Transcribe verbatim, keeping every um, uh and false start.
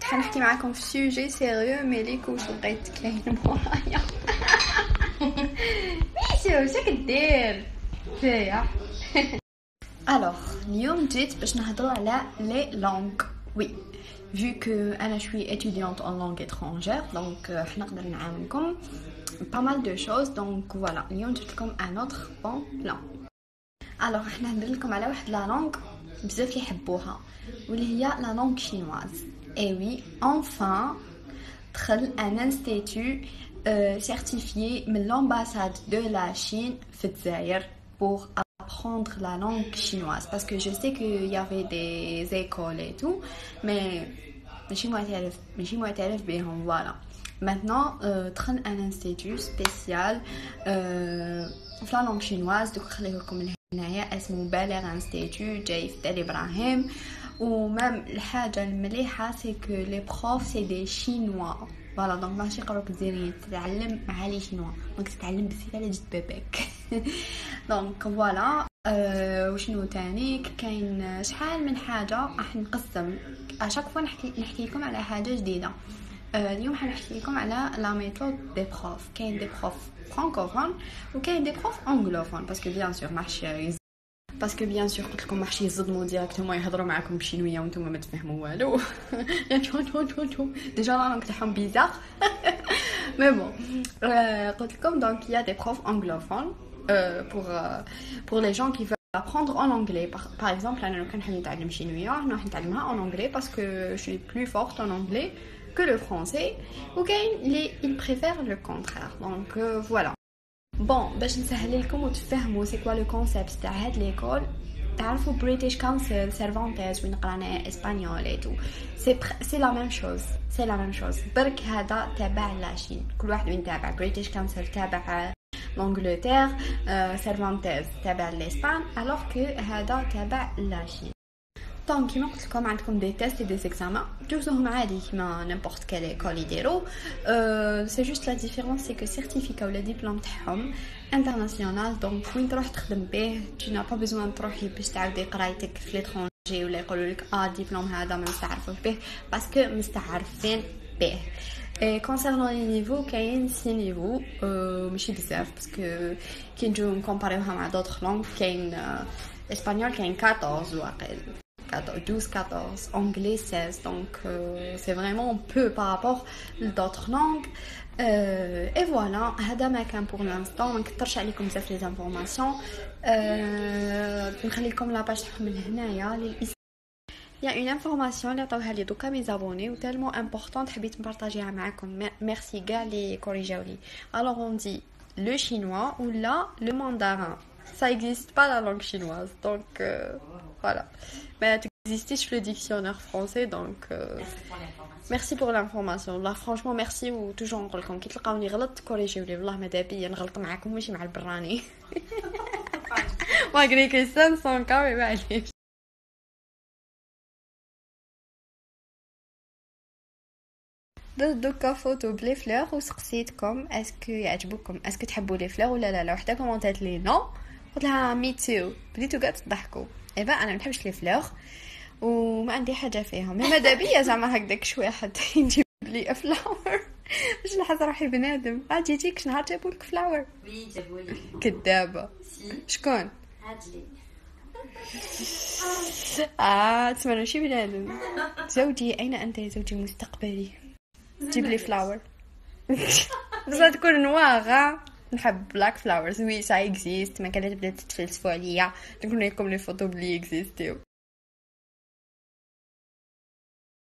حنحكي معاكم في سوجي سيريو مي ليكو واش لقيت كاين مورايا. ماشي واش كدير فيا. الوغ اليوم جيت باش نهضروا على لي لونغ. وي vu que انا شوي étudiante en langue étrangère donc حنقدر نعاونكم pas mal de choses donc voilà اليوم جبت لكم un autre bon plan. alors احنا ندير لكم على واحد لا لونغ بزاف يحبوها واللي هي لا لونغ شينواز. اي وي enfin دخل ان انستيتو certifié من l'ambassade de la Chine في الجزائر pour apprendre la langue chinoise parce que je sais qu'il y avait des écoles et tout mais ماشي معترف ماشي معترف بهم. voilà maintenant دخل ان انستيتو سبيسيال في لا لونغ شينواز. دوك خليه لكم من هنايا اسمه بالغ انستيتو جاي في تل ابراهيم. ومام الحاجه المليحه سي كو لي بروف سي دي شينوا. فوالا دونك ماشي قروك ديري تتعلم مع لي شينوا دونك تتعلم بزاف على جد باباك. دونك فوالا أه وشنو تاني كاين شحال من حاجه راح نقسم اشاك فوا نحكي نحكي لكم على حاجه جديده. أه اليوم حنحكي لكم على لا ميثود دي بروف. كاين دي بروف فرانكوفون وكاين دي بروف انغلوفون باسكو بيان سور ماحش باسكو بيان سور قلت لكم ماحش يصدموا ديريكتومون يهضروا معكم بشينويه وانتم ما تفهموا والو. ديجا لا لونغ تاعهم بيزار مي بون. قلت لكم دونك يا دي بروف انغلوفون pour pour les gens qui veulent apprendre en anglais. par, par exemple انا لو كان حاب نتعلم شينويه راح نتعلمها en anglais parce que je suis plus forte en anglais que le français. وكاين اللي ils préfèrent le contraire donc euh, voilà. bon باش نسهل لكم وتفهموا سي كوا لو كونسيبت تاع هاد ليكول. تعرفوا بريتيش كونسل سيرفانتيز وين قرانا اسبانيول اي تو سي سي لا ميم شوز سي لا ميم شوز برك هذا تابع لاشين. كل واحد وين تابع بريتيش كونسل تابع لانجلتير سيرفانتيز تابع لاسبان الوغ كو هذا تابع لاشين. دونك كيما قلت لكم عندكم دي تيست دي زيكزامان دوزوهم عادي كيما نيمبورط كال ايكول يديروا. سي جوست لا ديفيرونس سي كو سيرتيفيكا ولا ديبلوم تاعهم انترناسيونال دونك وين تروح تخدم به tu n'as pas besoin تروحي باش تعاودي قرايتك في ليترونجي ولا يقولوا لك اه ديبلوم هذا ما مستعرفوش به باسكو مستعرفين به. Et concernant les niveaux, كاين six niveaux euh, ماشي بزاف باسكو كي نجيو نكومباريوها مع d'autres langues كاين اسبانيول كاين quatorze واقيلا douze quatorze, anglais seize, donc euh, c'est vraiment peu par rapport à d'autres langues. Euh, et voilà, هذا ما كان pour l'instant. ما نكثرش عليكم بزاف les informations. euh, نخلي لكم لا باج تاعهم من هنايا للإس. Il y a une information اللي عطاوها لي دوكا مي زابوني و tellement importante حبيت نبارطاجيها معكم. ميرسي كاع لي كوريجاو لي. alors on dit le chinois ou là le mandarin. ça existe pas la langue chinoise donc euh, voilà. mais ça existe sur le dictionnaire français donc euh, merci pour l'information. là franchement merci و toujours نقول لكم كي تلقاوني غلط كوريجيو لي والله ماذا بيا نغلط معكم ماشي مع البراني. ما قريك السن سون كامي معليش. درت دوكا فوتو بلي فلور وسقسيتكم اسكو يعجبوكم اسكو تحبوا لي فلور ولا لا لا. وحده كومونتات لي نو قلت لها ميتو بديتو قاعد تضحكوا. ايبا انا ما نحبش لي فلور وما عندي حاجه فيهم. ماذا بيا زعما هكذاك شويه حد يجيب لي فلاور باش نحس روحي بنادم. عاد جيتيك نهار جابوا لك فلاور؟ وي جابوا لي. كذابه. شكون؟ هادلي. اه تسمى ماشي بنادم. زوجي اين انت يا زوجي المستقبلي؟ جيب لي فلاور. بس تكون نواغ. نحب بلاك فلاورز. وي سا اكزيست. ما كانت بدات تتفلسفوا عليا نقول لكم لي فوتو بلي اكزيستيو.